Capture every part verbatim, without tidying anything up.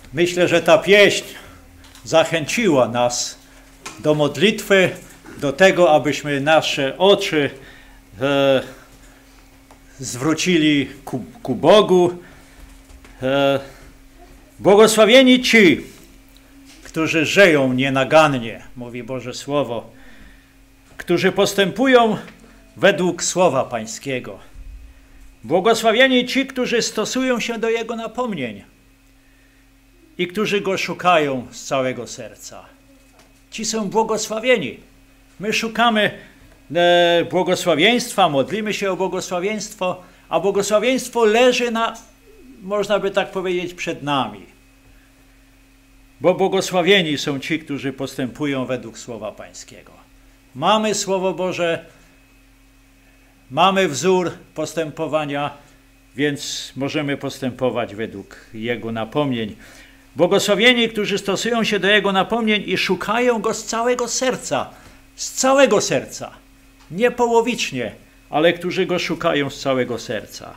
Myślę, że ta pieśń zachęciła nas do modlitwy, do tego, abyśmy nasze oczy e, zwrócili ku, ku Bogu. E, błogosławieni ci, którzy żyją nienagannie, mówi Boże Słowo, którzy postępują według Słowa Pańskiego. Błogosławieni ci, którzy stosują się do Jego napomnień i którzy Go szukają z całego serca. Ci są błogosławieni. My szukamy e, błogosławieństwa, modlimy się o błogosławieństwo, a błogosławieństwo leży na, można by tak powiedzieć, przed nami. Bo błogosławieni są ci, którzy postępują według Słowa Pańskiego. Mamy Słowo Boże, mamy wzór postępowania, więc możemy postępować według Jego napomnień. Błogosławieni, którzy stosują się do Jego napomnień i szukają Go z całego serca. Z całego serca. Nie połowicznie, ale którzy Go szukają z całego serca.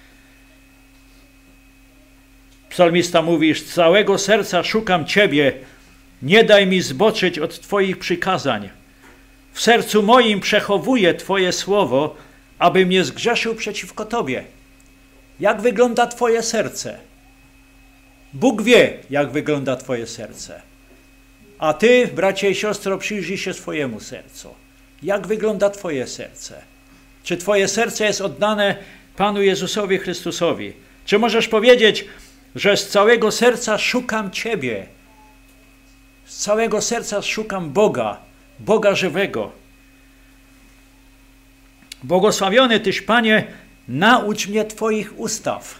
Psalmista mówi, z całego serca szukam Ciebie, nie daj mi zboczyć od Twoich przykazań. W sercu moim przechowuję Twoje słowo, abym nie zgrzeszył przeciwko Tobie. Jak wygląda Twoje serce? Bóg wie, jak wygląda Twoje serce. A Ty, bracie i siostro, przyjrzyj się swojemu sercu. Jak wygląda Twoje serce? Czy Twoje serce jest oddane Panu Jezusowi Chrystusowi? Czy możesz powiedzieć, że z całego serca szukam Ciebie? Z całego serca szukam Boga, Boga żywego. Błogosławiony Tyś, Panie, naucz mnie Twoich ustaw.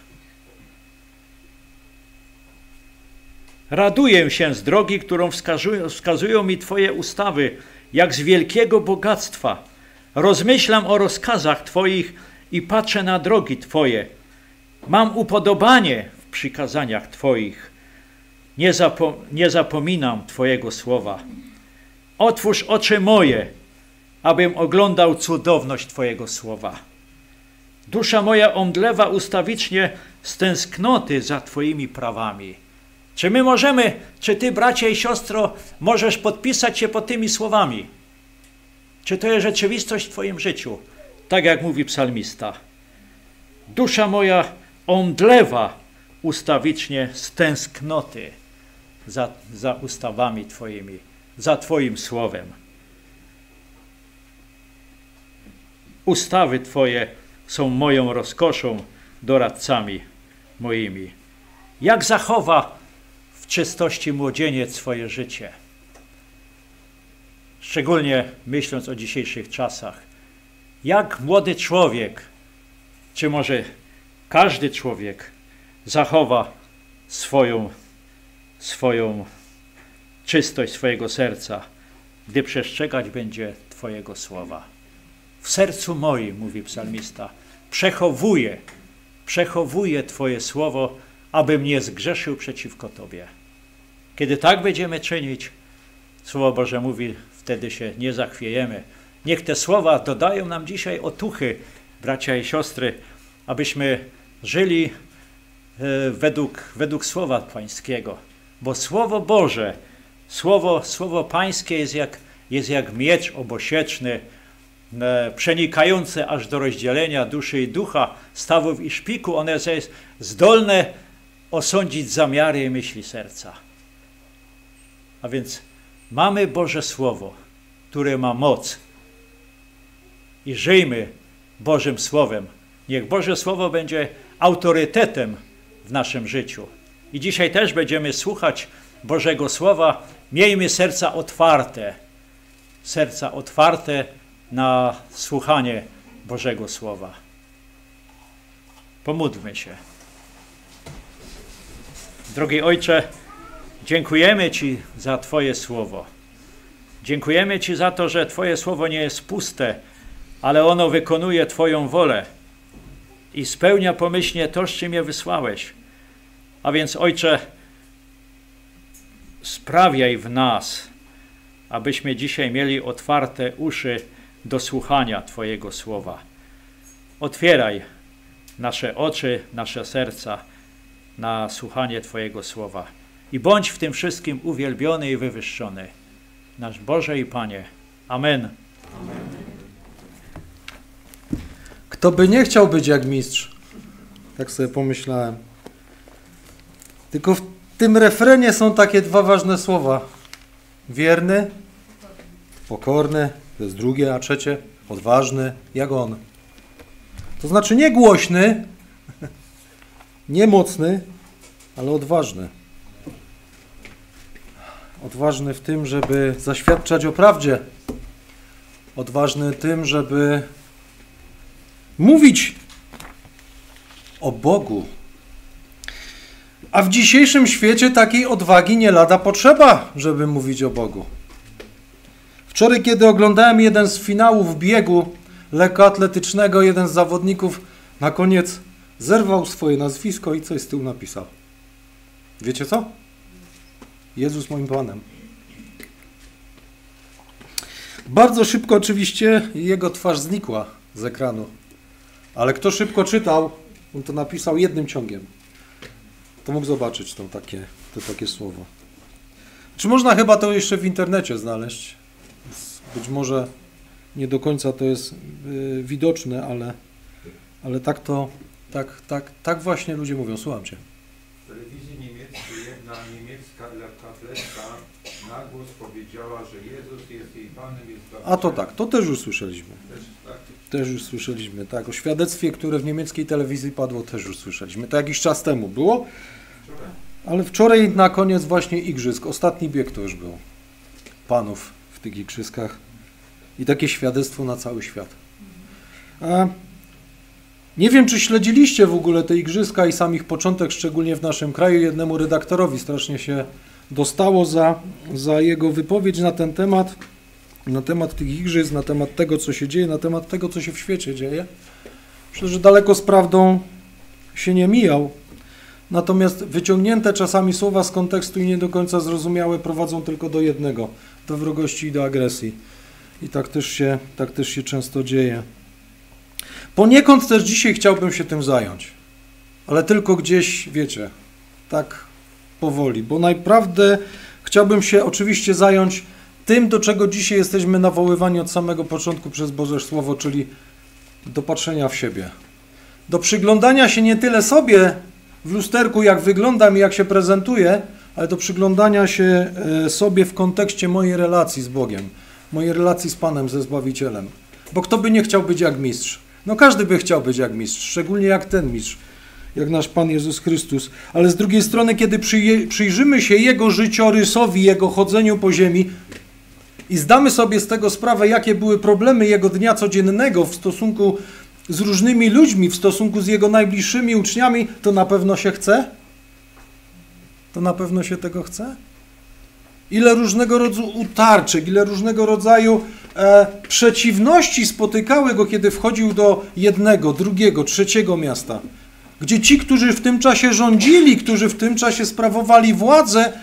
Raduję się z drogi, którą wskazują, wskazują mi Twoje ustawy, jak z wielkiego bogactwa. Rozmyślam o rozkazach Twoich i patrzę na drogi Twoje. Mam upodobanie w przykazaniach Twoich. Nie, zapo nie zapominam Twojego słowa. Otwórz oczy moje, abym oglądał cudowność Twojego słowa. Dusza moja omdlewa ustawicznie z tęsknoty za Twoimi prawami. Czy my możemy, czy Ty, bracie i siostro, możesz podpisać się pod tymi słowami? Czy to jest rzeczywistość w Twoim życiu? Tak jak mówi psalmista. Dusza moja omdlewa ustawicznie z tęsknoty za, za ustawami Twoimi, za Twoim słowem. Ustawy Twoje są moją rozkoszą, doradcami moimi. Jak zachowa w czystości młodzieniec swoje życie? Szczególnie myśląc o dzisiejszych czasach. Jak młody człowiek, czy może każdy człowiek zachowa swoją, swoją czystość swojego serca, gdy przestrzegać będzie Twojego słowa. W sercu moim, mówi psalmista, przechowuję, przechowuję Twoje słowo, abym nie zgrzeszył przeciwko Tobie. Kiedy tak będziemy czynić, Słowo Boże mówi, wtedy się nie zachwiejemy. Niech te słowa dodają nam dzisiaj otuchy, bracia i siostry, abyśmy żyli e, według, według Słowa Pańskiego. Bo Słowo Boże, Słowo, Słowo Pańskie jest jak, jest jak miecz obosieczny, e, przenikający aż do rozdzielenia duszy i ducha, stawów i szpiku. One jest zdolne osądzić zamiary i myśli serca. A więc mamy Boże Słowo, które ma moc. I żyjmy Bożym Słowem. Niech Boże Słowo będzie autorytetem w naszym życiu. I dzisiaj też będziemy słuchać Bożego Słowa. Miejmy serca otwarte. Serca otwarte na słuchanie Bożego Słowa. Pomódlmy się. Drogi Ojcze, dziękujemy Ci za Twoje Słowo. Dziękujemy Ci za to, że Twoje Słowo nie jest puste, ale ono wykonuje Twoją wolę i spełnia pomyślnie to, z czym je wysłałeś. A więc, Ojcze, sprawiaj w nas, abyśmy dzisiaj mieli otwarte uszy do słuchania Twojego Słowa. Otwieraj nasze oczy, nasze serca na słuchanie Twojego Słowa. i bądź w tym wszystkim uwielbiony i wywyższony. Nasz Boże i Panie. Amen. Kto by nie chciał być jak mistrz? Tak sobie pomyślałem. Tylko w tym refrenie są takie dwa ważne słowa. Wierny, pokorny, to jest drugie, a trzecie odważny, jak on. To znaczy nie głośny, nie mocny, ale odważny. Odważny w tym, żeby zaświadczać o prawdzie. Odważny tym, żeby mówić o Bogu. A w dzisiejszym świecie takiej odwagi nie lada potrzeba, żeby mówić o Bogu. Wczoraj, kiedy oglądałem jeden z finałów biegu lekkoatletycznego, jeden z zawodników na koniec zerwał swoje nazwisko i coś z tyłu napisał. Wiecie co? Jezus moim Panem. Bardzo szybko oczywiście jego twarz znikła z ekranu. Ale kto szybko czytał, on to napisał jednym ciągiem. To mógł zobaczyć to takie, to takie słowo. Czy można chyba to jeszcze w internecie znaleźć? Być może nie do końca to jest yy, widoczne, ale, ale tak to, tak, tak, tak właśnie ludzie mówią. Słucham Cię. W telewizji niemieckiej jedna niemiecka lekkoatletka na głos powiedziała, że Jezus jest jej Panem, jest Zbawicielem. A to tak, to też już słyszeliśmy. Też, tak? Też już słyszeliśmy, tak. O świadectwie, które w niemieckiej telewizji padło, też już słyszeliśmy. To jakiś czas temu było, Wczoraj. ale wczoraj na koniec właśnie igrzysk, ostatni bieg to już był panów w tych igrzyskach i takie świadectwo na cały świat. A nie wiem, czy śledziliście w ogóle te igrzyska i sam ich początek, szczególnie w naszym kraju. Jednemu redaktorowi strasznie się dostało za, za jego wypowiedź na ten temat, na temat tych igrzysk, na temat tego, co się dzieje, na temat tego, co się w świecie dzieje. Myślę, że daleko z prawdą się nie mijał. Natomiast wyciągnięte czasami słowa z kontekstu i nie do końca zrozumiałe prowadzą tylko do jednego, do wrogości i do agresji. I tak też się, tak też się często dzieje. Poniekąd też dzisiaj chciałbym się tym zająć, ale tylko gdzieś, wiecie, tak powoli, bo naprawdę chciałbym się oczywiście zająć tym, do czego dzisiaj jesteśmy nawoływani od samego początku przez Boże Słowo, czyli do patrzenia w siebie. Do przyglądania się nie tyle sobie w lusterku, jak wyglądam i jak się prezentuję, ale do przyglądania się sobie w kontekście mojej relacji z Bogiem, mojej relacji z Panem, ze Zbawicielem. Bo kto by nie chciał być jak mistrz? No każdy by chciał być jak mistrz, szczególnie jak ten mistrz, jak nasz Pan Jezus Chrystus. Ale z drugiej strony, kiedy przyjrzymy się Jego życiorysowi, Jego chodzeniu po ziemi i zdamy sobie z tego sprawę, jakie były problemy Jego dnia codziennego w stosunku z różnymi ludźmi, w stosunku z Jego najbliższymi uczniami, to na pewno się chce? To na pewno się tego chce? Ile różnego rodzaju utarczek, ile różnego rodzaju e, przeciwności spotykały Go, kiedy wchodził do jednego, drugiego, trzeciego miasta. Gdzie ci, którzy w tym czasie rządzili, którzy w tym czasie sprawowali władzę,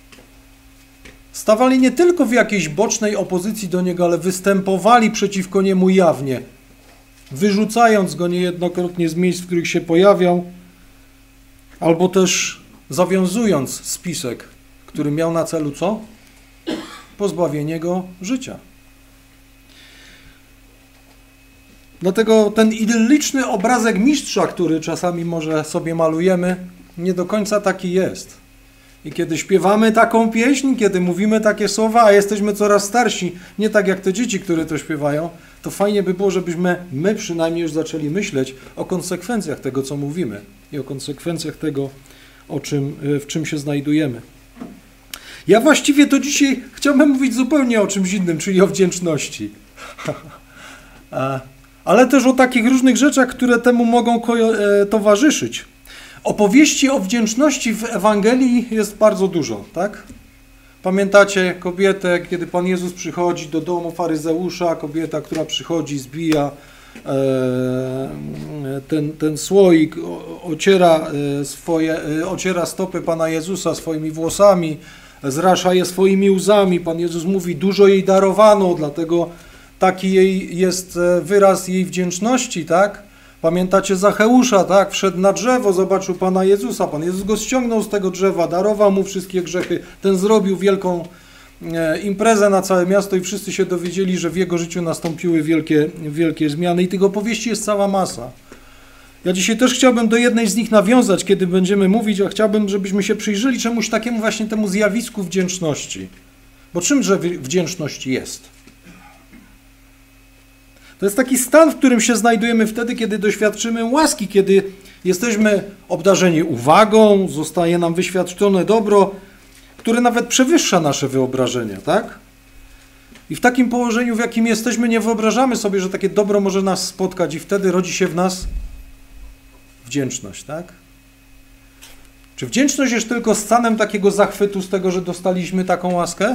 stawali nie tylko w jakiejś bocznej opozycji do Niego, ale występowali przeciwko Niemu jawnie, wyrzucając Go niejednokrotnie z miejsc, w których się pojawiał, albo też zawiązując spisek, który miał na celu co? Pozbawienie Go życia. Dlatego ten idylliczny obrazek mistrza, który czasami może sobie malujemy, nie do końca taki jest. I kiedy śpiewamy taką pieśń, kiedy mówimy takie słowa, a jesteśmy coraz starsi, nie tak jak te dzieci, które to śpiewają, to fajnie by było, żebyśmy my przynajmniej już zaczęli myśleć o konsekwencjach tego, co mówimy i o konsekwencjach tego, o czym, w czym się znajdujemy. Ja właściwie to dzisiaj chciałbym mówić zupełnie o czymś innym, czyli o wdzięczności. Ale też o takich różnych rzeczach, które temu mogą towarzyszyć. Opowieści o wdzięczności w Ewangelii jest bardzo dużo, tak? Pamiętacie kobietę, kiedy Pan Jezus przychodzi do domu faryzeusza, kobieta, która przychodzi, zbija ten, ten słoik, ociera, swoje, ociera stopy Pana Jezusa swoimi włosami, zrasza je swoimi łzami. Pan Jezus mówi, dużo jej darowano, dlatego taki jej jest wyraz jej wdzięczności, tak? Pamiętacie Zacheusza, tak? Wszedł na drzewo, zobaczył Pana Jezusa. Pan Jezus go ściągnął z tego drzewa, darował mu wszystkie grzechy. Ten zrobił wielką e, imprezę na całe miasto i wszyscy się dowiedzieli, że w jego życiu nastąpiły wielkie, wielkie zmiany. I tych opowieści jest cała masa. Ja dzisiaj też chciałbym do jednej z nich nawiązać, kiedy będziemy mówić, a chciałbym, żebyśmy się przyjrzeli czemuś takiemu właśnie temu zjawisku wdzięczności. Bo czymże wdzięczność jest? To jest taki stan, w którym się znajdujemy wtedy, kiedy doświadczymy łaski, kiedy jesteśmy obdarzeni uwagą, zostaje nam wyświadczone dobro, które nawet przewyższa nasze wyobrażenia, tak? I w takim położeniu, w jakim jesteśmy, nie wyobrażamy sobie, że takie dobro może nas spotkać i wtedy rodzi się w nas wdzięczność, tak? Czy wdzięczność jest tylko stanem takiego zachwytu z tego, że dostaliśmy taką łaskę?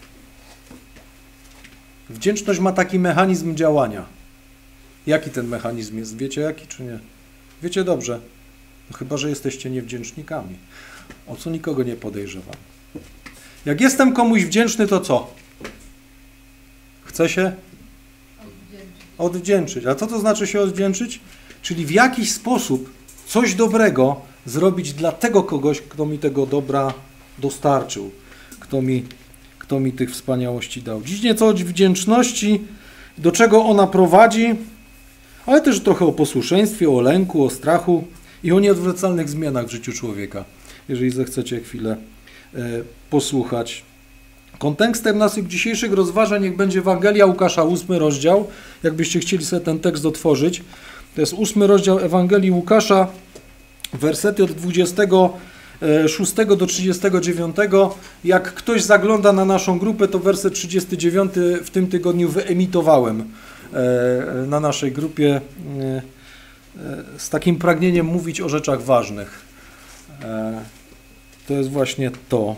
Wdzięczność ma taki mechanizm działania. Jaki ten mechanizm jest? Wiecie jaki czy nie? Wiecie dobrze. No chyba, że jesteście niewdzięcznikami. O co nikogo nie podejrzewam. Jak jestem komuś wdzięczny, to co? Chcę się odwdzięczyć. A co to znaczy się odwdzięczyć? Czyli w jakiś sposób coś dobrego zrobić dla tego kogoś, kto mi tego dobra dostarczył, kto mi, kto mi tych wspaniałości dał. Dziś nieco o wdzięczności, do czego ona prowadzi, ale też trochę o posłuszeństwie, o lęku, o strachu i o nieodwracalnych zmianach w życiu człowieka, jeżeli zechcecie chwilę e, posłuchać. Kontekstem naszych dzisiejszych rozważań niech będzie Ewangelia Łukasza, ósmy rozdział, jakbyście chcieli sobie ten tekst otworzyć. To jest ósmy rozdział Ewangelii Łukasza, wersety od dwudziestego szóstego do trzydziestego dziewiątego. Jak ktoś zagląda na naszą grupę, to werset trzydziesty dziewiąty w tym tygodniu wyemitowałem na naszej grupie z takim pragnieniem mówić o rzeczach ważnych. To jest właśnie to.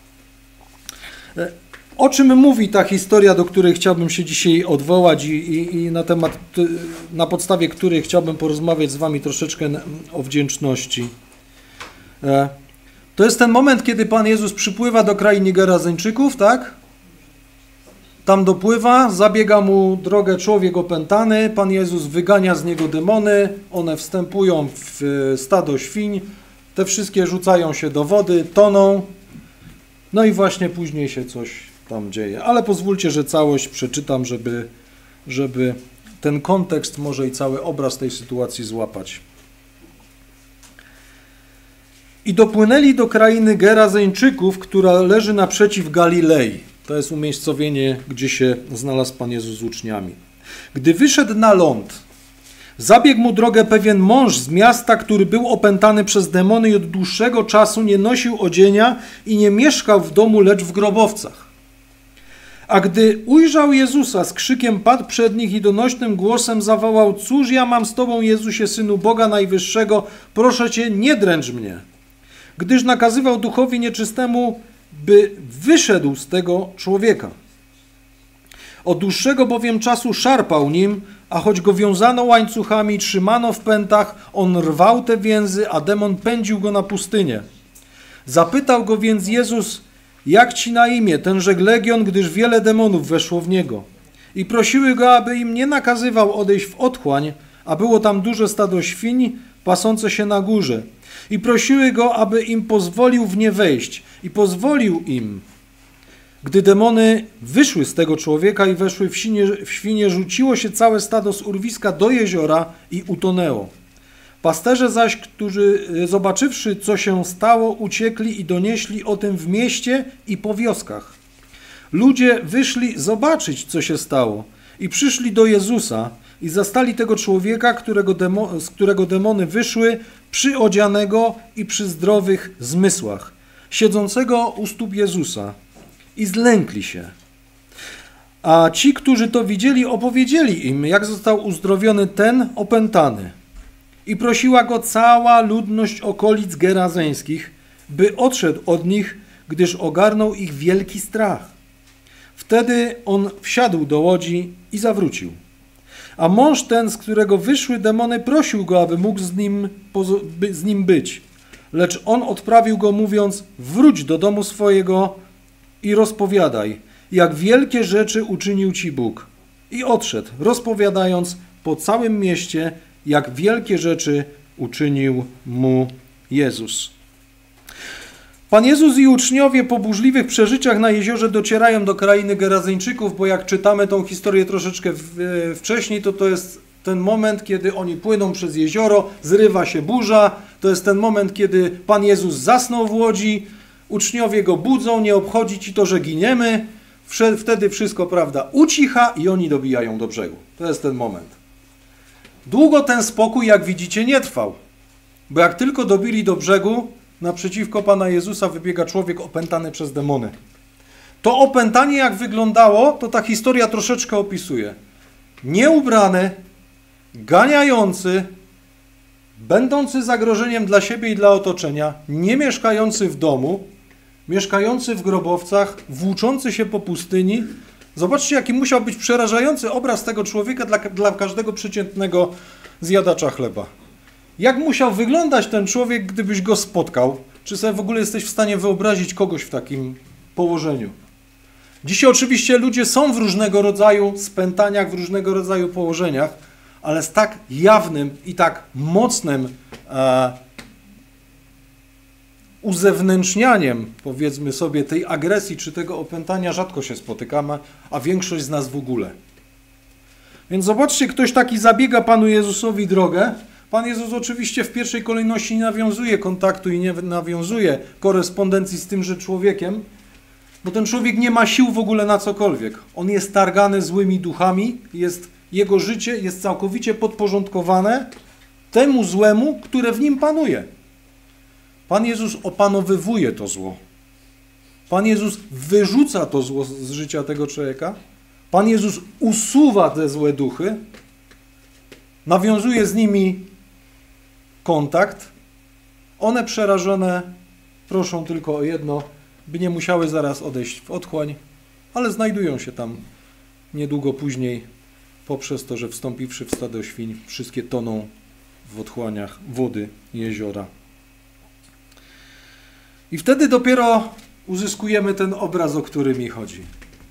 O czym mówi ta historia, do której chciałbym się dzisiaj odwołać i, i, i na temat, na podstawie której chciałbym porozmawiać z wami troszeczkę o wdzięczności. To jest ten moment, kiedy Pan Jezus przypływa do krainy Gerazeńczyków, tak? Tam dopływa, zabiega mu drogę człowiek opętany, Pan Jezus wygania z niego demony, one wstępują w stado świń, te wszystkie rzucają się do wody, toną, no i właśnie później się coś tam dzieje. Ale pozwólcie, że całość przeczytam, żeby, żeby ten kontekst, może i cały obraz tej sytuacji złapać. I dopłynęli do krainy Gerazeńczyków, która leży naprzeciw Galilei. To jest umiejscowienie, gdzie się znalazł Pan Jezus z uczniami. Gdy wyszedł na ląd, zabiegł mu drogę pewien mąż z miasta, który był opętany przez demony i od dłuższego czasu nie nosił odzienia i nie mieszkał w domu, lecz w grobowcach. A gdy ujrzał Jezusa, z krzykiem padł przed nich i donośnym głosem zawołał: cóż ja mam z Tobą, Jezusie, Synu Boga Najwyższego, proszę Cię, nie dręcz mnie. Gdyż nakazywał duchowi nieczystemu, by wyszedł z tego człowieka. Od dłuższego bowiem czasu szarpał nim, a choć go wiązano łańcuchami, trzymano w pętach, on rwał te więzy, a demon pędził go na pustynię. Zapytał go więc Jezus: jak ci na imię? Ten rzekł: Legion, gdyż wiele demonów weszło w niego. I prosiły go, aby im nie nakazywał odejść w otchłań, a było tam duże stado świń pasące się na górze. I prosiły go, aby im pozwolił w nie wejść. I pozwolił im. Gdy demony wyszły z tego człowieka i weszły w świnie, w świnie, rzuciło się całe stado z urwiska do jeziora i utonęło. Pasterze zaś, którzy zobaczywszy, co się stało, uciekli i donieśli o tym w mieście i po wioskach. Ludzie wyszli zobaczyć, co się stało, i przyszli do Jezusa i zastali tego człowieka, którego demo, z którego demony wyszły, przyodzianego i przy zdrowych zmysłach, siedzącego u stóp Jezusa, i zlękli się. A ci, którzy to widzieli, opowiedzieli im, jak został uzdrowiony ten opętany. I prosiła go cała ludność okolic gerazeńskich, by odszedł od nich, gdyż ogarnął ich wielki strach. Wtedy on wsiadł do łodzi i zawrócił. A mąż ten, z którego wyszły demony, prosił go, aby mógł z nim, z nim być. Lecz on odprawił go, mówiąc: wróć do domu swojego i rozpowiadaj, jak wielkie rzeczy uczynił ci Bóg. I odszedł, rozpowiadając po całym mieście jak wielkie rzeczy uczynił mu Jezus. Pan Jezus i uczniowie po burzliwych przeżyciach na jeziorze docierają do krainy Gerazyńczyków, bo jak czytamy tą historię troszeczkę wcześniej, to to jest ten moment, kiedy oni płyną przez jezioro, zrywa się burza, to jest ten moment, kiedy Pan Jezus zasnął w łodzi, uczniowie go budzą, nie obchodzi ci to, że giniemy, wtedy wszystko, prawda, ucicha i oni dobijają do brzegu. To jest ten moment. Długo ten spokój, jak widzicie, nie trwał, bo jak tylko dobili do brzegu, naprzeciwko Pana Jezusa wybiega człowiek opętany przez demony. To opętanie, jak wyglądało, to ta historia troszeczkę opisuje. Nieubrany, ganiający, będący zagrożeniem dla siebie i dla otoczenia, nie mieszkający w domu, mieszkający w grobowcach, włóczący się po pustyni. Zobaczcie, jaki musiał być przerażający obraz tego człowieka dla, dla każdego przeciętnego zjadacza chleba. Jak musiał wyglądać ten człowiek, gdybyś go spotkał? Czy sobie w ogóle jesteś w stanie wyobrazić kogoś w takim położeniu? Dzisiaj oczywiście ludzie są w różnego rodzaju spętaniach, w różnego rodzaju położeniach, ale z tak jawnym i tak mocnym e, uzewnętrznianiem, powiedzmy sobie, tej agresji czy tego opętania rzadko się spotykamy, a większość z nas w ogóle. Więc zobaczcie, ktoś taki zabiega Panu Jezusowi drogę. Pan Jezus oczywiście w pierwszej kolejności nie nawiązuje kontaktu i nie nawiązuje korespondencji z tymże człowiekiem, bo ten człowiek nie ma sił w ogóle na cokolwiek. On jest targany złymi duchami, jest, jego życie jest całkowicie podporządkowane temu złemu, które w nim panuje. Pan Jezus opanowywuje to zło. Pan Jezus wyrzuca to zło z życia tego człowieka. Pan Jezus usuwa te złe duchy, nawiązuje z nimi kontakt. One przerażone proszą tylko o jedno, by nie musiały zaraz odejść w otchłań, ale znajdują się tam niedługo później poprzez to, że wstąpiwszy w stado świń, wszystkie toną w otchłaniach wody jeziora. I wtedy dopiero uzyskujemy ten obraz, o który mi chodzi.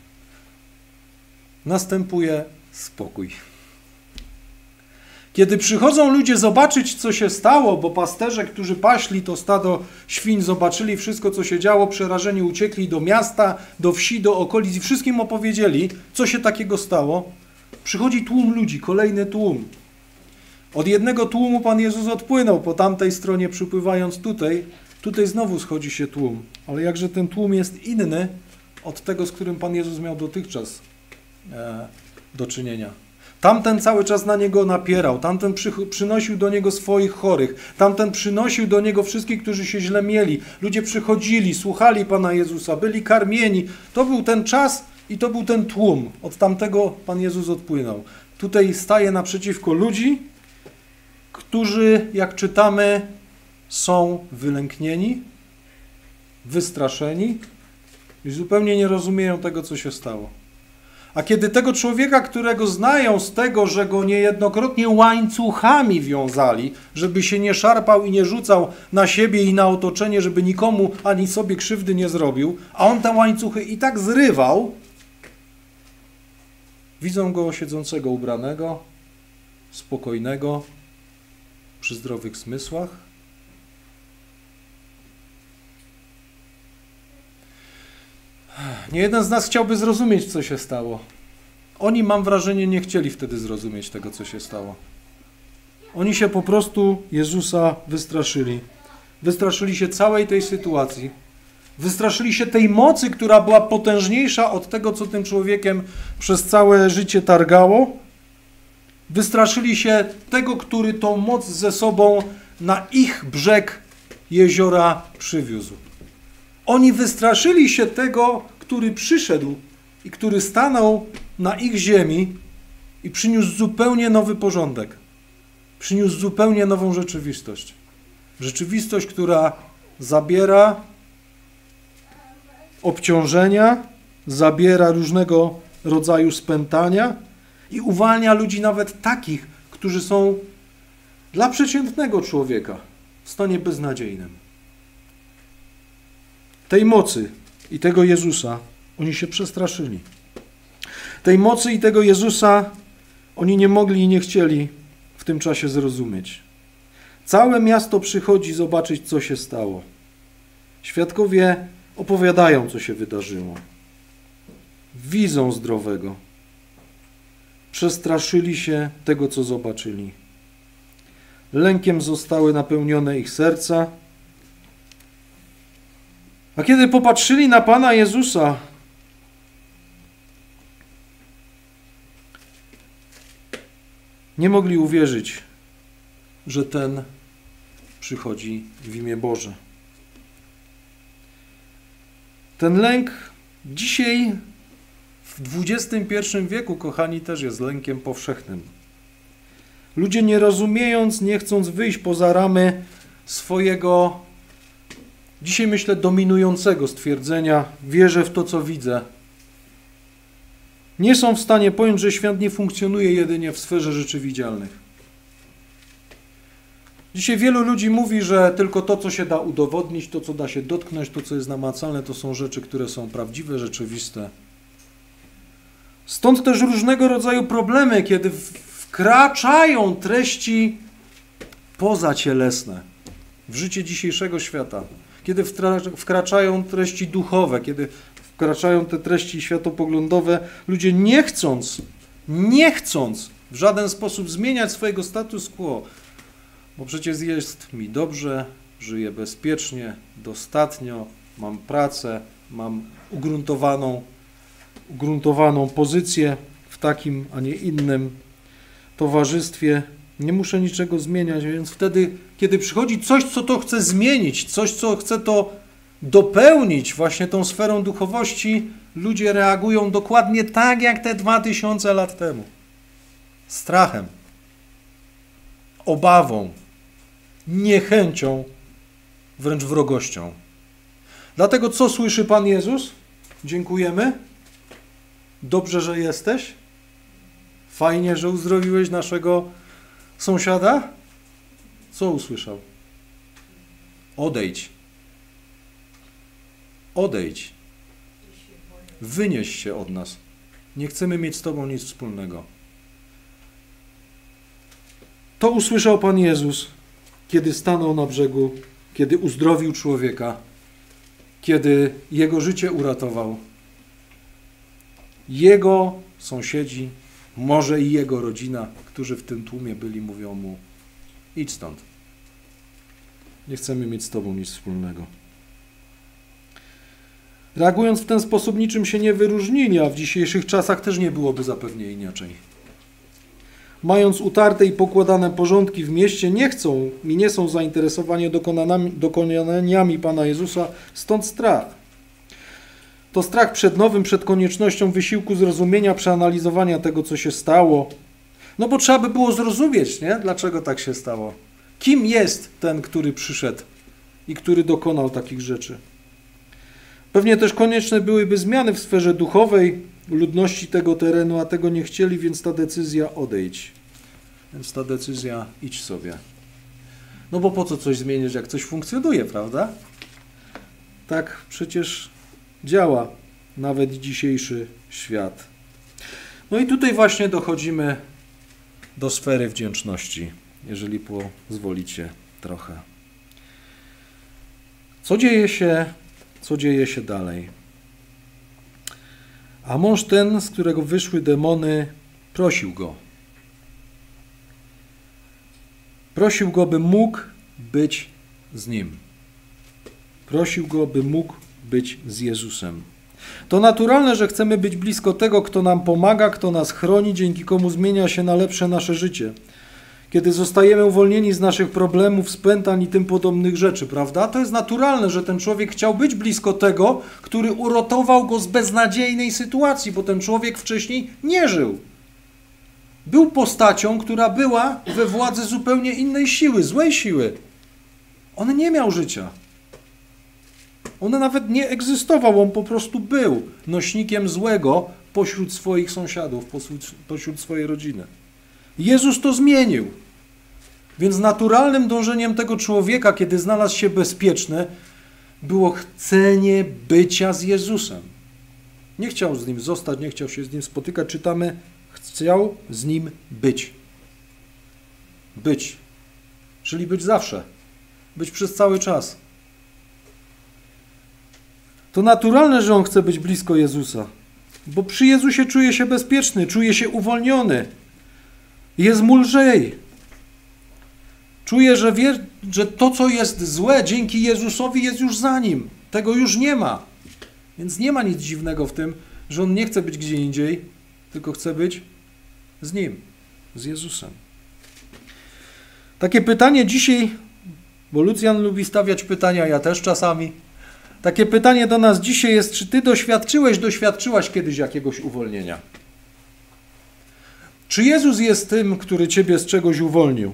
Następuje spokój. Kiedy przychodzą ludzie zobaczyć, co się stało, bo pasterze, którzy paśli to stado świń, zobaczyli wszystko, co się działo, przerażeni uciekli do miasta, do wsi, do okolic i wszystkim opowiedzieli, co się takiego stało, przychodzi tłum ludzi, kolejny tłum. Od jednego tłumu Pan Jezus odpłynął, po tamtej stronie przypływając tutaj, tutaj znowu schodzi się tłum. Ale jakże ten tłum jest inny od tego, z którym Pan Jezus miał dotychczas e, do czynienia. Tamten cały czas na niego napierał, tamten przy, przynosił do niego swoich chorych, tamten przynosił do niego wszystkich, którzy się źle mieli. Ludzie przychodzili, słuchali Pana Jezusa, byli karmieni. To był ten czas i to był ten tłum. Od tamtego Pan Jezus odpłynął. Tutaj staje naprzeciwko ludzi, którzy, jak czytamy, są wylęknieni, wystraszeni i zupełnie nie rozumieją tego, co się stało. A kiedy tego człowieka, którego znają z tego, że go niejednokrotnie łańcuchami wiązali, żeby się nie szarpał i nie rzucał na siebie i na otoczenie, żeby nikomu ani sobie krzywdy nie zrobił, a on te łańcuchy i tak zrywał, widzą go siedzącego ubranego, spokojnego, przy zdrowych zmysłach. Nie jeden z nas chciałby zrozumieć, co się stało. Oni, mam wrażenie, nie chcieli wtedy zrozumieć tego, co się stało. Oni się po prostu Jezusa wystraszyli. Wystraszyli się całej tej sytuacji. Wystraszyli się tej mocy, która była potężniejsza od tego, co tym człowiekiem przez całe życie targało. Wystraszyli się tego, który tą moc ze sobą na ich brzeg jeziora przywiózł. Oni wystraszyli się tego, który przyszedł i który stanął na ich ziemi i przyniósł zupełnie nowy porządek. Przyniósł zupełnie nową rzeczywistość. Rzeczywistość, która zabiera obciążenia, zabiera różnego rodzaju spętania i uwalnia ludzi nawet takich, którzy są dla przeciętnego człowieka w stanie beznadziejnym. Tej mocy i tego Jezusa oni się przestraszyli. Tej mocy i tego Jezusa oni nie mogli i nie chcieli w tym czasie zrozumieć. Całe miasto przychodzi zobaczyć, co się stało. Świadkowie opowiadają, co się wydarzyło. Widzą zdrowego. Przestraszyli się tego, co zobaczyli. Lękiem zostały napełnione ich serca. A kiedy popatrzyli na Pana Jezusa, nie mogli uwierzyć, że ten przychodzi w imię Boże. Ten lęk dzisiaj w dwudziestym pierwszym wieku, kochani, też jest lękiem powszechnym. Ludzie nie rozumiejąc, nie chcąc wyjść poza ramy swojego, dzisiaj myślę, dominującego stwierdzenia, wierzę w to, co widzę, nie są w stanie pojąć, że świat nie funkcjonuje jedynie w sferze rzeczy widzialnych. Dzisiaj wielu ludzi mówi, że tylko to, co się da udowodnić, to, co da się dotknąć, to, co jest namacalne, to są rzeczy, które są prawdziwe, rzeczywiste. Stąd też różnego rodzaju problemy, kiedy wkraczają treści pozacielesne w życie dzisiejszego świata. Kiedy wkraczają treści duchowe, kiedy wkraczają te treści światopoglądowe, ludzie nie chcąc, nie chcąc w żaden sposób zmieniać swojego status quo, bo przecież jest mi dobrze, żyję bezpiecznie, dostatnio, mam pracę, mam ugruntowaną, ugruntowaną pozycję w takim, a nie innym towarzystwie. Nie muszę niczego zmieniać, więc wtedy, kiedy przychodzi coś, co to chce zmienić, coś, co chce to dopełnić właśnie tą sferą duchowości, ludzie reagują dokładnie tak, jak te dwa tysiące lat temu. Strachem, obawą, niechęcią, wręcz wrogością. Dlatego co słyszy Pan Jezus? Dziękujemy. Dobrze, że jesteś. Fajnie, że uzdrowiłeś naszego sąsiada. Co usłyszał? Odejdź. Odejdź. Wynieś się od nas. Nie chcemy mieć z Tobą nic wspólnego. To usłyszał Pan Jezus, kiedy stanął na brzegu, kiedy uzdrowił człowieka, kiedy jego życie uratował. Jego sąsiedzi, może i jego rodzina, którzy w tym tłumie byli, mówią mu: idź stąd. Nie chcemy mieć z Tobą nic wspólnego. Reagując w ten sposób, niczym się nie wyróżnili, a w dzisiejszych czasach też nie byłoby zapewne inaczej. Mając utarte i pokładane porządki w mieście, nie chcą i nie są zainteresowani dokonaniami Pana Jezusa, stąd strach. To strach przed nowym, przed koniecznością wysiłku zrozumienia, przeanalizowania tego, co się stało. No bo trzeba by było zrozumieć, nie? Dlaczego tak się stało. Kim jest ten, który przyszedł i który dokonał takich rzeczy. Pewnie też konieczne byłyby zmiany w sferze duchowej ludności tego terenu, a tego nie chcieli, więc ta decyzja odejdź. Więc ta decyzja idź sobie. No bo po co coś zmieniać, jak coś funkcjonuje, prawda? Tak przecież działa nawet dzisiejszy świat. No i tutaj właśnie dochodzimy do sfery wdzięczności, jeżeli pozwolicie trochę. Co dzieje się, co dzieje się dalej? A mąż ten, z którego wyszły demony, prosił go. Prosił go, by mógł być z nim. Prosił go, by mógł być z Jezusem. To naturalne, że chcemy być blisko tego, kto nam pomaga, kto nas chroni, dzięki komu zmienia się na lepsze nasze życie. Kiedy zostajemy uwolnieni z naszych problemów, spętań i tym podobnych rzeczy, prawda? To jest naturalne, że ten człowiek chciał być blisko tego, który uratował go z beznadziejnej sytuacji, bo ten człowiek wcześniej nie żył. Był postacią, która była we władzy zupełnie innej siły, złej siły. On nie miał życia. On nawet nie egzystował, on po prostu był nośnikiem złego pośród swoich sąsiadów, pośród, pośród swojej rodziny. Jezus to zmienił. Więc naturalnym dążeniem tego człowieka, kiedy znalazł się bezpieczny, było chcenie bycia z Jezusem. Nie chciał z Nim zostać, nie chciał się z Nim spotykać. Czytamy, chciał z Nim być. być. Czyli być zawsze. Być przez cały czas. To naturalne, że on chce być blisko Jezusa. Bo przy Jezusie czuje się bezpieczny, czuje się uwolniony. Jest mu lżej. Czuje, że wie, że to, co jest złe, dzięki Jezusowi jest już za nim. Tego już nie ma. Więc nie ma nic dziwnego w tym, że on nie chce być gdzie indziej, tylko chce być z nim, z Jezusem. Takie pytanie dzisiaj, bo Lucjan lubi stawiać pytania, ja też czasami. Takie pytanie do nas dzisiaj jest, czy ty doświadczyłeś, doświadczyłaś kiedyś jakiegoś uwolnienia? Czy Jezus jest tym, który ciebie z czegoś uwolnił?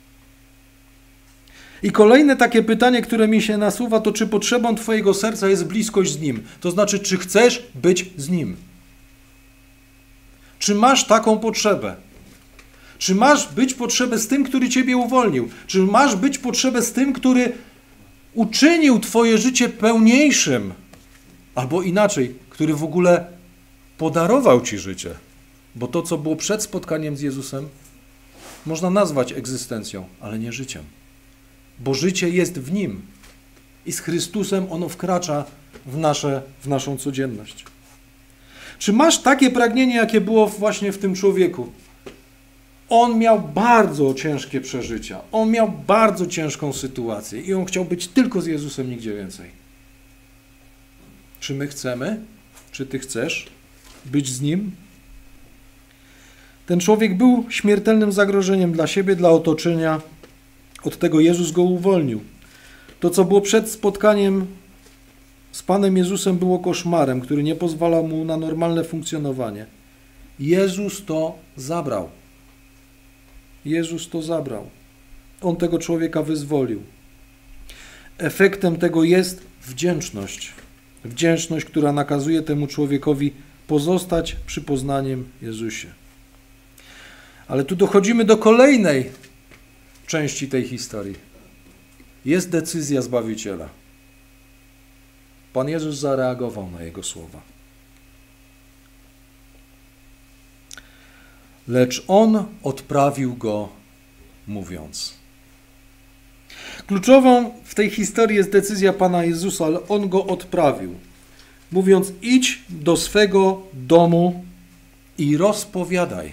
I kolejne takie pytanie, które mi się nasuwa, to czy potrzebą twojego serca jest bliskość z Nim? To znaczy, czy chcesz być z Nim? Czy masz taką potrzebę? Czy masz być potrzebę z tym, który ciebie uwolnił? Czy masz być potrzebę z tym, który uczynił twoje życie pełniejszym? Albo inaczej, który w ogóle podarował ci życie? Bo to, co było przed spotkaniem z Jezusem, można nazwać egzystencją, ale nie życiem. Bo życie jest w Nim i z Chrystusem ono wkracza w, nasze, w naszą codzienność. Czy masz takie pragnienie, jakie było właśnie w tym człowieku? On miał bardzo ciężkie przeżycia, on miał bardzo ciężką sytuację i on chciał być tylko z Jezusem, nigdzie więcej. Czy my chcemy? Czy ty chcesz być z Nim? Ten człowiek był śmiertelnym zagrożeniem dla siebie, dla otoczenia. Od tego Jezus go uwolnił. To, co było przed spotkaniem z Panem Jezusem, było koszmarem, który nie pozwalał mu na normalne funkcjonowanie. Jezus to zabrał. Jezus to zabrał. On tego człowieka wyzwolił. Efektem tego jest wdzięczność. Wdzięczność, która nakazuje temu człowiekowi pozostać przy poznaniem Jezusie. Ale tu dochodzimy do kolejnej części tej historii. Jest decyzja Zbawiciela. Pan Jezus zareagował na jego słowa. Lecz On odprawił go, mówiąc. Kluczową w tej historii jest decyzja Pana Jezusa, ale On go odprawił. Mówiąc, idź do swego domu i rozpowiadaj.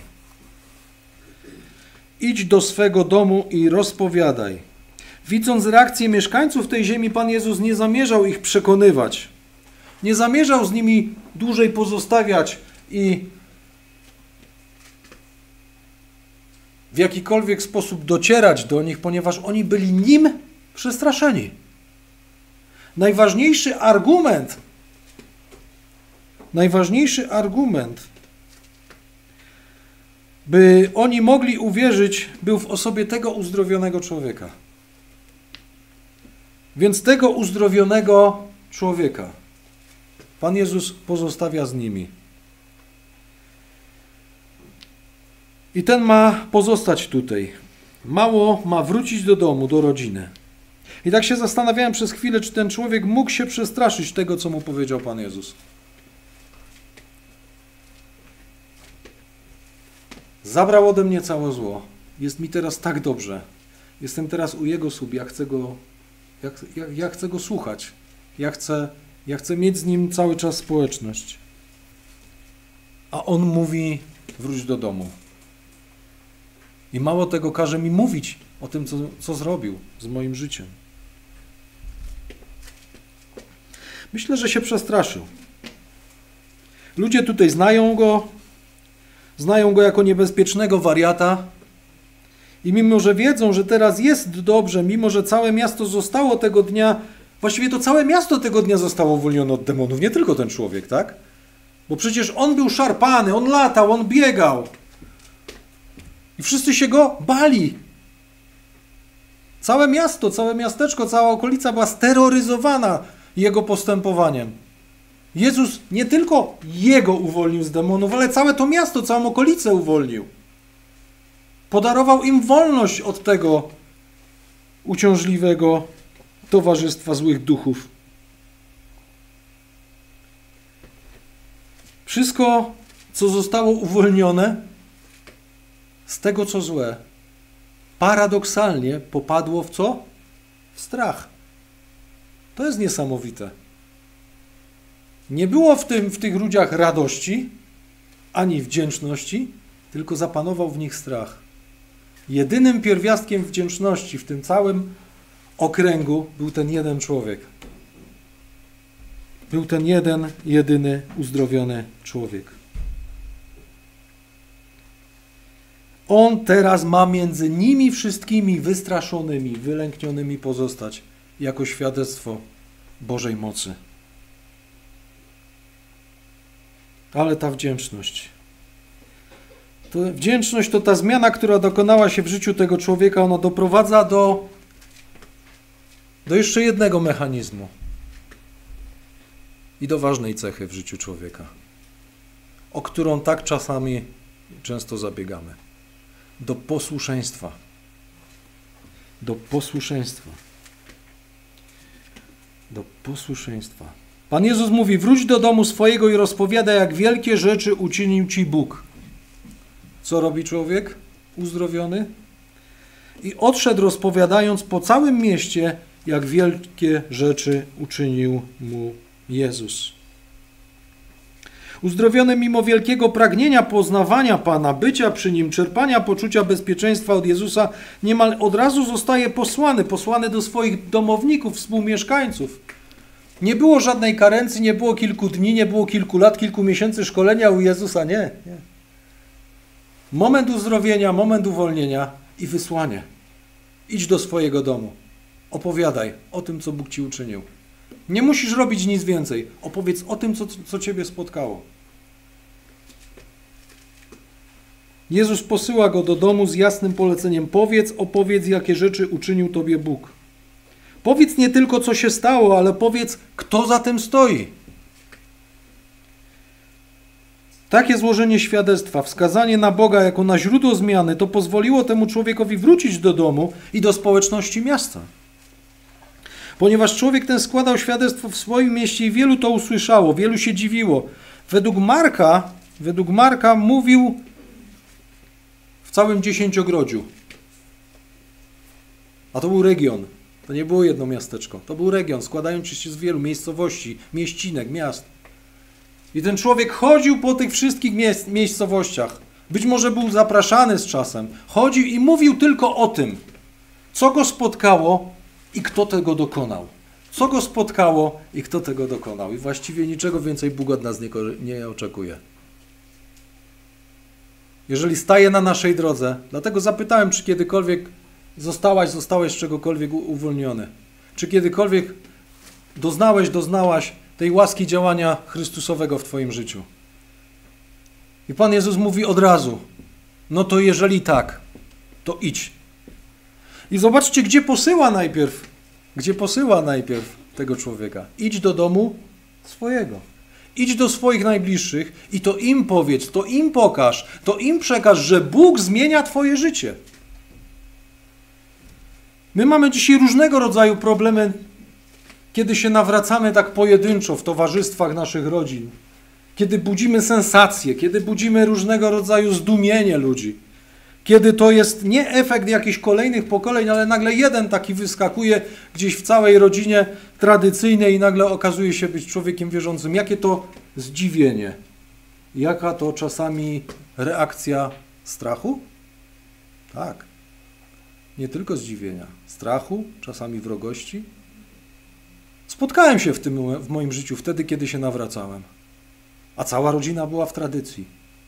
Idź do swego domu i rozpowiadaj. Widząc reakcję mieszkańców tej ziemi, Pan Jezus nie zamierzał ich przekonywać. Nie zamierzał z nimi dłużej pozostawiać i w jakikolwiek sposób docierać do nich, ponieważ oni byli Nim przestraszeni. Najważniejszy argument, najważniejszy argument, by oni mogli uwierzyć, był w osobie tego uzdrowionego człowieka. Więc tego uzdrowionego człowieka Pan Jezus pozostawia z nimi. I ten ma pozostać tutaj. Mało ma wrócić do domu, do rodziny. I tak się zastanawiałem przez chwilę, czy ten człowiek mógł się przestraszyć tego, co mu powiedział Pan Jezus. Zabrał ode mnie całe zło. Jest mi teraz tak dobrze. Jestem teraz u Jego stóp. Ja chcę Go, ja, ja, ja chcę Go słuchać. Ja chcę, ja chcę mieć z Nim cały czas społeczność. A On mówi, wróć do domu. I mało tego, każe mi mówić o tym, co, co zrobił z moim życiem. Myślę, że się przestraszył. Ludzie tutaj znają Go, znają Go jako niebezpiecznego wariata i mimo, że wiedzą, że teraz jest dobrze, mimo, że całe miasto zostało tego dnia, właściwie to całe miasto tego dnia zostało uwolnione od demonów, nie tylko ten człowiek, tak? Bo przecież on był szarpany, on latał, on biegał. I wszyscy się go bali. Całe miasto, całe miasteczko, cała okolica była steroryzowana jego postępowaniem. Jezus nie tylko jego uwolnił z demonów, ale całe to miasto, całą okolicę uwolnił. Podarował im wolność od tego uciążliwego towarzystwa złych duchów. Wszystko, co zostało uwolnione z tego, co złe, paradoksalnie popadło w co? W strach. To jest niesamowite. Nie było w, tym, w tych ludziach radości, ani wdzięczności, tylko zapanował w nich strach. Jedynym pierwiastkiem wdzięczności w tym całym okręgu był ten jeden człowiek. Był ten jeden, jedyny uzdrowiony człowiek. On teraz ma między nimi wszystkimi wystraszonymi, wylęknionymi pozostać jako świadectwo Bożej mocy. Ale ta wdzięczność. To wdzięczność to ta zmiana, która dokonała się w życiu tego człowieka. Ona doprowadza do, do jeszcze jednego mechanizmu i do ważnej cechy w życiu człowieka, o którą tak czasami często zabiegamy. Do posłuszeństwa. Do posłuszeństwa. Do posłuszeństwa. Pan Jezus mówi: wróć do domu swojego i rozpowiadaj, jak wielkie rzeczy uczynił ci Bóg. Co robi człowiek uzdrowiony? I odszedł, rozpowiadając po całym mieście, jak wielkie rzeczy uczynił mu Jezus. Uzdrowiony mimo wielkiego pragnienia poznawania Pana, bycia przy Nim, czerpania poczucia bezpieczeństwa od Jezusa, niemal od razu zostaje posłany, posłany do swoich domowników, współmieszkańców. Nie było żadnej karencji, nie było kilku dni, nie było kilku lat, kilku miesięcy szkolenia u Jezusa, nie, nie. Moment uzdrowienia, moment uwolnienia i wysłanie. Idź do swojego domu. Opowiadaj o tym, co Bóg ci uczynił. Nie musisz robić nic więcej. Opowiedz o tym, co, co ciebie spotkało. Jezus posyła go do domu z jasnym poleceniem. Powiedz, opowiedz, jakie rzeczy uczynił tobie Bóg. Powiedz nie tylko, co się stało, ale powiedz, kto za tym stoi. Takie złożenie świadectwa, wskazanie na Boga jako na źródło zmiany, to pozwoliło temu człowiekowi wrócić do domu i do społeczności miasta. Ponieważ człowiek ten składał świadectwo w swoim mieście i wielu to usłyszało, wielu się dziwiło. Według Marka, według Marka mówił w całym dziesięciogrodziu. A to był region. To nie było jedno miasteczko. To był region składający się z wielu miejscowości, mieścinek, miast. I ten człowiek chodził po tych wszystkich miejsc, miejscowościach. Być może był zapraszany z czasem. Chodził i mówił tylko o tym, co go spotkało i kto tego dokonał. Co go spotkało i kto tego dokonał. I właściwie niczego więcej Bóg od nas nie, nie oczekuje. Jeżeli staje na naszej drodze, dlatego zapytałem, czy kiedykolwiek zostałaś, zostałeś z czegokolwiek uwolniony. Czy kiedykolwiek doznałeś, doznałaś tej łaski działania Chrystusowego w twoim życiu. I Pan Jezus mówi od razu, no to jeżeli tak, to idź. I zobaczcie, gdzie posyła najpierw, gdzie posyła najpierw tego człowieka. Idź do domu swojego. Idź do swoich najbliższych i to im powiedz, to im pokaż, to im przekaż, że Bóg zmienia twoje życie. My mamy dzisiaj różnego rodzaju problemy, kiedy się nawracamy tak pojedynczo w towarzystwach naszych rodzin, kiedy budzimy sensacje, kiedy budzimy różnego rodzaju zdumienie ludzi, kiedy to jest nie efekt jakichś kolejnych pokoleń, ale nagle jeden taki wyskakuje gdzieś w całej rodzinie tradycyjnej i nagle okazuje się być człowiekiem wierzącym. Jakie to zdziwienie, jaka to czasami reakcja strachu? Tak, nie tylko zdziwienia, strachu, czasami wrogości. Spotkałem się w tym w moim życiu wtedy, kiedy się nawracałem, a cała rodzina była w tradycji.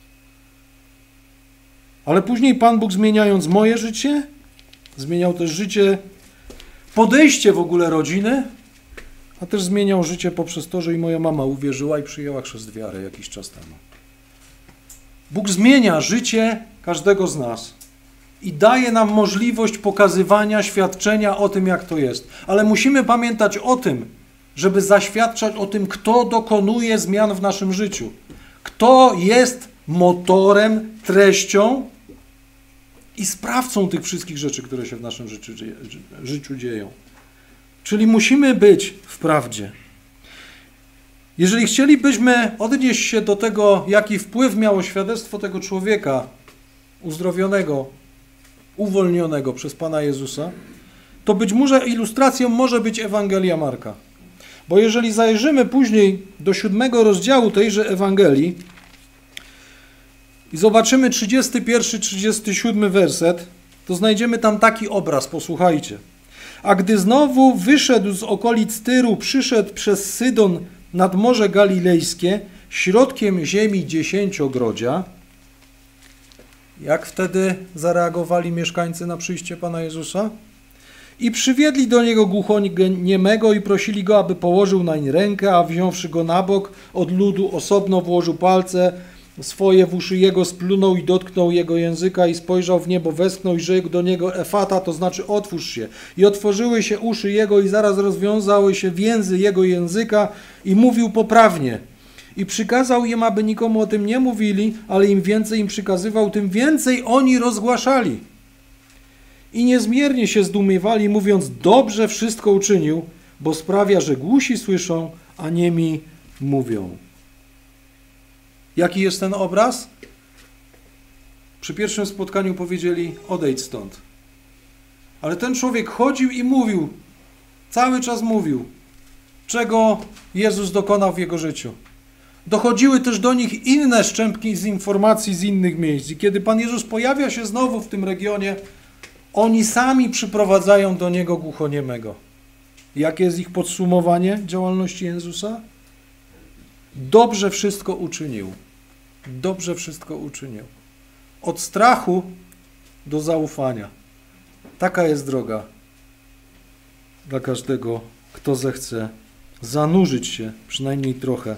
Ale później Pan Bóg, zmieniając moje życie, zmieniał też życie, podejście w ogóle rodziny, a też zmieniał życie poprzez to, że i moja mama uwierzyła i przyjęła chrzest wiary jakiś czas temu. Bóg zmienia życie każdego z nas i daje nam możliwość pokazywania, świadczenia o tym, jak to jest. Ale musimy pamiętać o tym, żeby zaświadczać o tym, kto dokonuje zmian w naszym życiu. Kto jest motorem, treścią i sprawcą tych wszystkich rzeczy, które się w naszym życiu, życiu dzieją. Czyli musimy być w prawdzie. Jeżeli chcielibyśmy odnieść się do tego, jaki wpływ miało świadectwo tego człowieka uzdrowionego uwolnionego przez Pana Jezusa, to być może ilustracją może być Ewangelia Marka. Bo jeżeli zajrzymy później do siódmego rozdziału tejże Ewangelii i zobaczymy trzydziesty pierwszy trzydziesty siódmy werset, to znajdziemy tam taki obraz, posłuchajcie. A gdy znowu wyszedł z okolic Tyru, przyszedł przez Sydon nad Morze Galilejskie, środkiem ziemi dziesięciogrodzia. Jak wtedy zareagowali mieszkańcy na przyjście Pana Jezusa? I przywiedli do niego głuchoniemego i prosili go, aby położył nań rękę, a wziąwszy go na bok, od ludu osobno włożył palce swoje w uszy jego, splunął i dotknął jego języka i spojrzał w niebo, westchnął i rzekł do niego efata, to znaczy otwórz się. I otworzyły się uszy jego i zaraz rozwiązały się więzy jego języka i mówił poprawnie. I przykazał im, aby nikomu o tym nie mówili, ale im więcej im przykazywał, tym więcej oni rozgłaszali. I niezmiernie się zdumiewali, mówiąc, dobrze wszystko uczynił, bo sprawia, że głusi słyszą, a niemi mówią. Jaki jest ten obraz? Przy pierwszym spotkaniu powiedzieli, odejdź stąd. Ale ten człowiek chodził i mówił, cały czas mówił, czego Jezus dokonał w jego życiu. Dochodziły też do nich inne szczępki z informacji z innych miejsc. I kiedy Pan Jezus pojawia się znowu w tym regionie, oni sami przyprowadzają do Niego głuchoniemego. Jakie jest ich podsumowanie działalności Jezusa? Dobrze wszystko uczynił. Dobrze wszystko uczynił. Od strachu do zaufania. Taka jest droga dla każdego, kto zechce zanurzyć się przynajmniej trochę,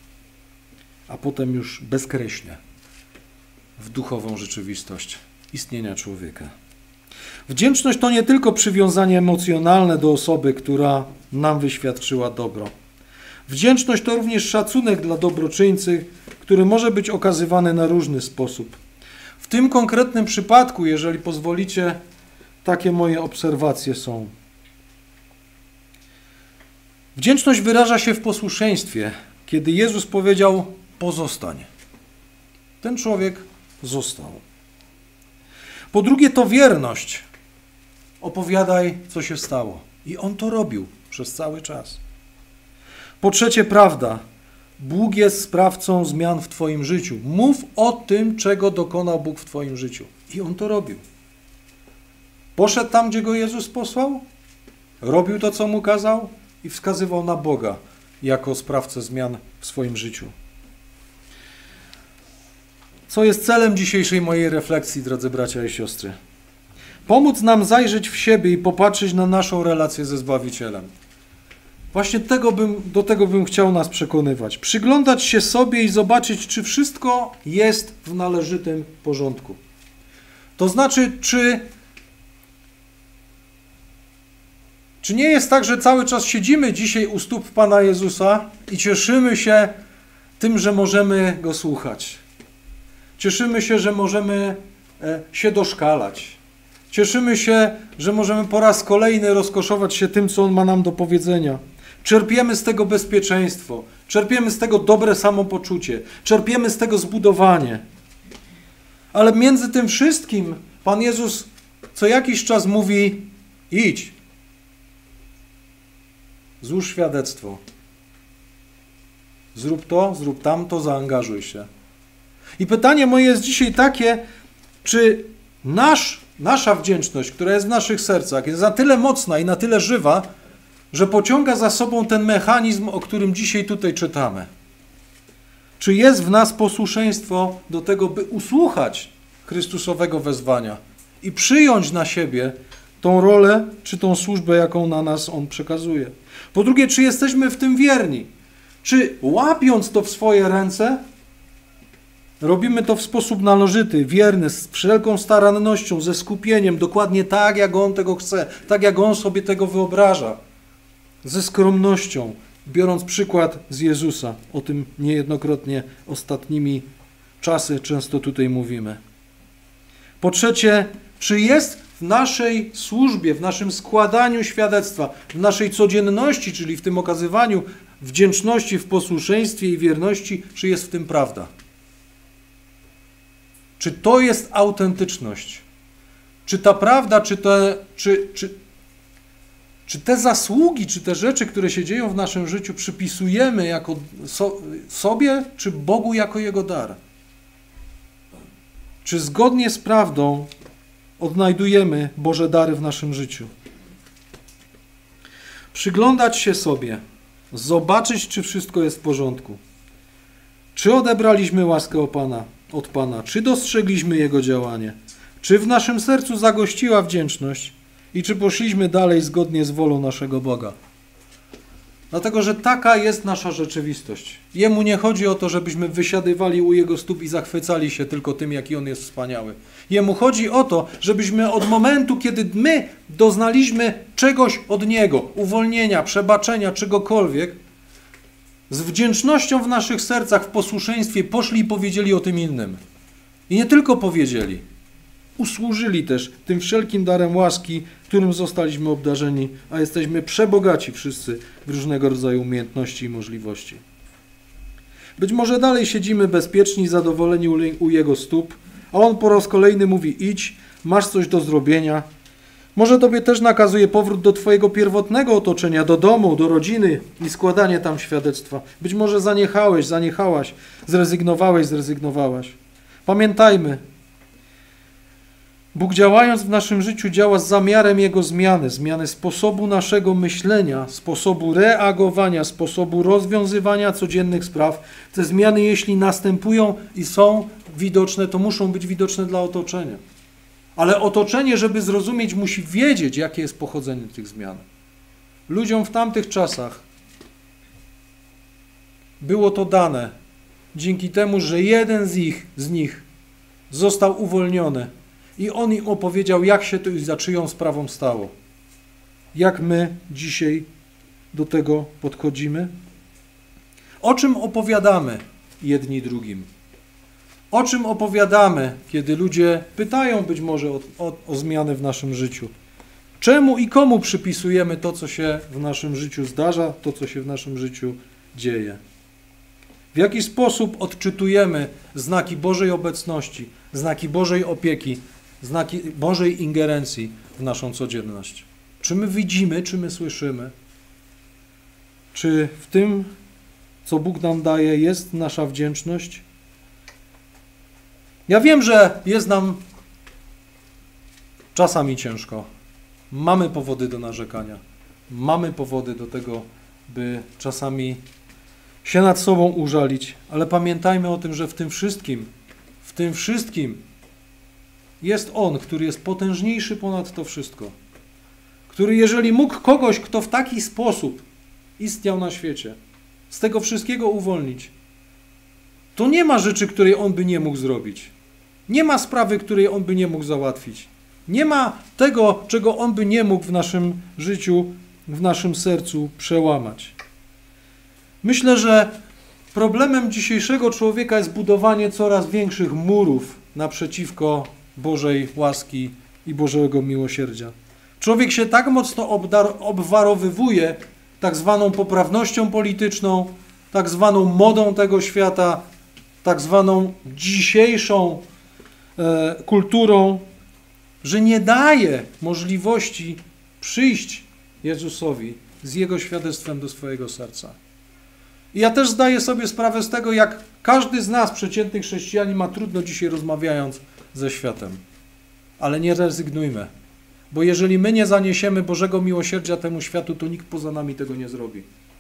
a potem już bezkreślnie w duchową rzeczywistość istnienia człowieka. Wdzięczność to nie tylko przywiązanie emocjonalne do osoby, która nam wyświadczyła dobro. Wdzięczność to również szacunek dla dobroczyńcy, który może być okazywany na różny sposób. W tym konkretnym przypadku, jeżeli pozwolicie, takie moje obserwacje są. Wdzięczność wyraża się w posłuszeństwie, kiedy Jezus powiedział pozostań. Ten człowiek został. Po drugie to wierność. Opowiadaj, co się stało. I on to robił przez cały czas. Po trzecie prawda. Bóg jest sprawcą zmian w twoim życiu. Mów o tym, czego dokonał Bóg w twoim życiu. I on to robił. Poszedł tam, gdzie go Jezus posłał, robił to, co mu kazał i wskazywał na Boga jako sprawcę zmian w swoim życiu. Co jest celem dzisiejszej mojej refleksji, drodzy bracia i siostry? Pomóc nam zajrzeć w siebie i popatrzeć na naszą relację ze Zbawicielem. Właśnie tego bym, do tego bym chciał nas przekonywać. Przyglądać się sobie i zobaczyć, czy wszystko jest w należytym porządku. To znaczy, czy, czy nie jest tak, że cały czas siedzimy dzisiaj u stóp Pana Jezusa i cieszymy się tym, że możemy Go słuchać. Cieszymy się, że możemy się doszkalać. Cieszymy się, że możemy po raz kolejny rozkoszować się tym, co On ma nam do powiedzenia. Czerpiemy z tego bezpieczeństwo, czerpiemy z tego dobre samopoczucie, czerpiemy z tego zbudowanie. Ale między tym wszystkim Pan Jezus co jakiś czas mówi, idź, złóż świadectwo. Zrób to, zrób tamto, zaangażuj się. I pytanie moje jest dzisiaj takie, czy nasz, nasza wdzięczność, która jest w naszych sercach, jest na tyle mocna i na tyle żywa, że pociąga za sobą ten mechanizm, o którym dzisiaj tutaj czytamy. Czy jest w nas posłuszeństwo do tego, by usłuchać Chrystusowego wezwania i przyjąć na siebie tą rolę, czy tą służbę, jaką na nas On przekazuje. Po drugie, czy jesteśmy w tym wierni? Czy łapiąc to w swoje ręce, robimy to w sposób należyty, wierny, z wszelką starannością, ze skupieniem, dokładnie tak, jak On tego chce, tak, jak On sobie tego wyobraża. Ze skromnością, biorąc przykład z Jezusa. O tym niejednokrotnie ostatnimi czasy często tutaj mówimy. Po trzecie, czy jest w naszej służbie, w naszym składaniu świadectwa, w naszej codzienności, czyli w tym okazywaniu wdzięczności, w posłuszeństwie i wierności, czy jest w tym prawda? Czy to jest autentyczność? Czy ta prawda, czy te, czy, czy, czy te zasługi, czy te rzeczy, które się dzieją w naszym życiu, przypisujemy jako so, sobie, czy Bogu jako Jego dar? Czy zgodnie z prawdą odnajdujemy Boże dary w naszym życiu? Przyglądać się sobie, zobaczyć, czy wszystko jest w porządku. Czy odebraliśmy łaskę od Pana, od Pana, czy dostrzegliśmy Jego działanie, czy w naszym sercu zagościła wdzięczność i czy poszliśmy dalej zgodnie z wolą naszego Boga. Dlatego, że taka jest nasza rzeczywistość. Jemu nie chodzi o to, żebyśmy wysiadywali u Jego stóp i zachwycali się tylko tym, jaki On jest wspaniały. Jemu chodzi o to, żebyśmy od momentu, kiedy my doznaliśmy czegoś od Niego, uwolnienia, przebaczenia, czegokolwiek, z wdzięcznością w naszych sercach, w posłuszeństwie poszli i powiedzieli o tym innym. I nie tylko powiedzieli, usłużyli też tym wszelkim darem łaski, którym zostaliśmy obdarzeni, a jesteśmy przebogaci wszyscy w różnego rodzaju umiejętności i możliwości. Być może dalej siedzimy bezpieczni, zadowoleni u Jego stóp, a On po raz kolejny mówi: idź, masz coś do zrobienia. Może Tobie też nakazuje powrót do Twojego pierwotnego otoczenia, do domu, do rodziny i składanie tam świadectwa. Być może zaniechałeś, zaniechałaś, zrezygnowałeś, zrezygnowałaś. Pamiętajmy, Bóg działając w naszym życiu działa z zamiarem Jego zmiany, zmiany sposobu naszego myślenia, sposobu reagowania, sposobu rozwiązywania codziennych spraw. Te zmiany, jeśli następują i są widoczne, to muszą być widoczne dla otoczenia. Ale otoczenie, żeby zrozumieć, musi wiedzieć, jakie jest pochodzenie tych zmian. Ludziom w tamtych czasach było to dane dzięki temu, że jeden z ich, z nich został uwolniony i on im opowiedział, jak się to i za czyją sprawą stało. Jak my dzisiaj do tego podchodzimy? O czym opowiadamy jedni drugim? O czym opowiadamy, kiedy ludzie pytają być może o, o, o zmiany w naszym życiu? Czemu i komu przypisujemy to, co się w naszym życiu zdarza, to, co się w naszym życiu dzieje? W jaki sposób odczytujemy znaki Bożej obecności, znaki Bożej opieki, znaki Bożej ingerencji w naszą codzienność? Czy my widzimy, czy my słyszymy? Czy w tym, co Bóg nam daje, jest nasza wdzięczność? Ja wiem, że jest nam czasami ciężko. Mamy powody do narzekania. Mamy powody do tego, by czasami się nad sobą użalić, ale pamiętajmy o tym, że w tym wszystkim, w tym wszystkim jest On, który jest potężniejszy ponad to wszystko. Który, jeżeli mógł kogoś, kto w taki sposób istniał na świecie, z tego wszystkiego uwolnić, to nie ma rzeczy, której On by nie mógł zrobić. Nie ma sprawy, której On by nie mógł załatwić. Nie ma tego, czego On by nie mógł w naszym życiu, w naszym sercu przełamać. Myślę, że problemem dzisiejszego człowieka jest budowanie coraz większych murów naprzeciwko Bożej łaski i Bożego miłosierdzia. Człowiek się tak mocno obdar- obwarowywuje tak zwaną poprawnością polityczną, tak zwaną modą tego świata, tak zwaną dzisiejszą e, kulturą, że nie daje możliwości przyjść Jezusowi z Jego świadectwem do swojego serca. I ja też zdaję sobie sprawę z tego, jak każdy z nas, przeciętnych chrześcijanin, ma trudno dzisiaj rozmawiając ze światem. Ale nie rezygnujmy, bo jeżeli my nie zaniesiemy Bożego miłosierdzia temu światu, to nikt poza nami tego nie zrobi.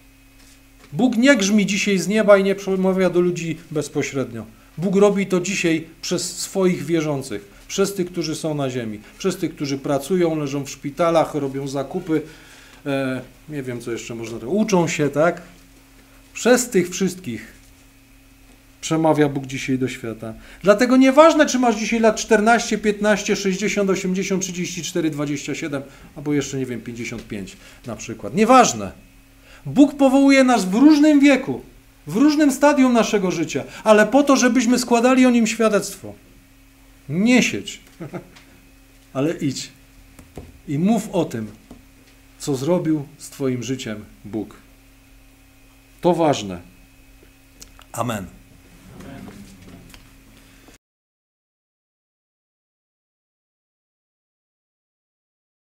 Bóg nie grzmi dzisiaj z nieba i nie przemawia do ludzi bezpośrednio. Bóg robi to dzisiaj przez swoich wierzących, przez tych, którzy są na ziemi, przez tych, którzy pracują, leżą w szpitalach, robią zakupy, e, nie wiem, co jeszcze można robić, uczą się, tak? Przez tych wszystkich przemawia Bóg dzisiaj do świata. Dlatego nieważne, czy masz dzisiaj lat czternaście, piętnaście, sześćdziesiąt, osiemdziesiąt, trzydzieści cztery, dwadzieścia siedem, albo jeszcze, nie wiem, pięćdziesiąt pięć na przykład. Nieważne. Bóg powołuje nas w różnym wieku, w różnym stadium naszego życia, ale po to, żebyśmy składali o Nim świadectwo. Nie siedź, ale idź i mów o tym, co zrobił z Twoim życiem Bóg. To ważne. Amen.